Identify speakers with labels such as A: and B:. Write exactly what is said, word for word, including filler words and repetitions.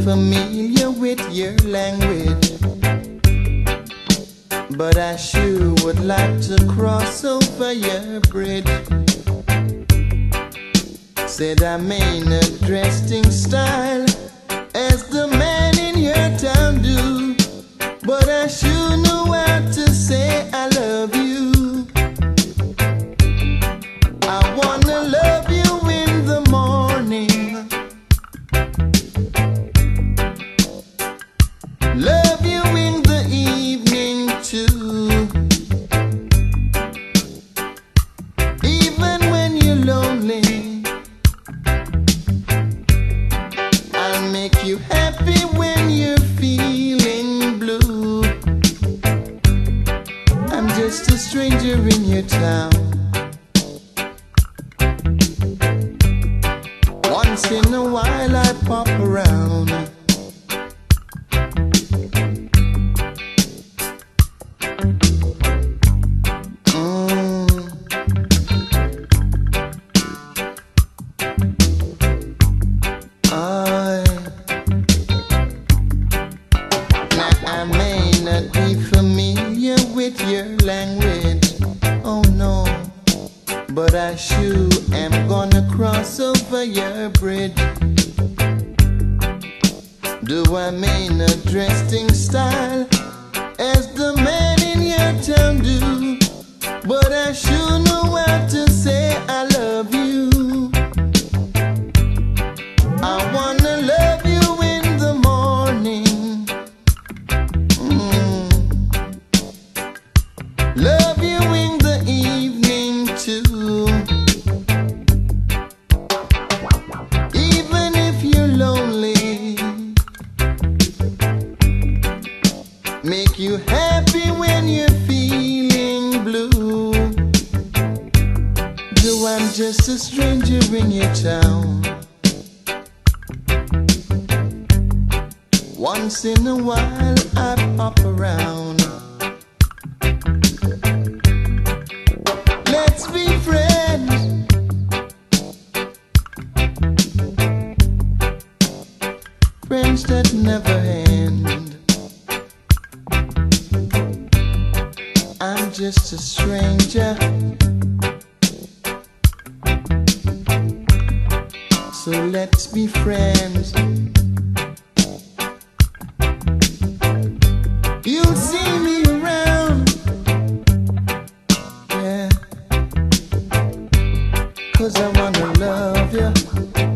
A: familiar with your language, but I sure would like to cross over your bridge. Said I may not dressed in style as the man in your town do, but I sure know how to say I love you. I wanna love you in the morning, love you in the evening too, even when you're lonely. I'll make you happy when you're feeling blue. I'm just a stranger in your town. Once in a while I pop around. But I sure am gonna cross over your bridge. Do I mean a dressed in style as the man in your town do, but I sure know how to say I love you. I wanna love you in the morning, mm. Love you in the evening too, even if you're lonely. Make you happy when you're feeling blue. Though I'm just a stranger in your town. Once in a while I pop around. Let's be friends, friends that never end. I'm just a stranger, so let's be friends. You'll see me around, yeah, 'cause I wanna love you.